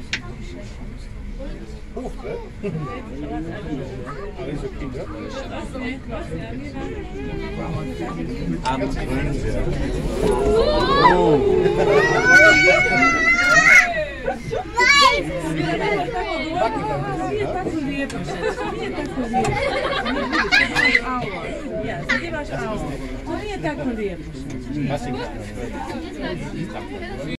Hoch, ne? Alles okay, ne? Am Grünberg. Nije tako lijepo. Nije tako lijepo. Ja, sad imaš aula. To nije tako lijepo.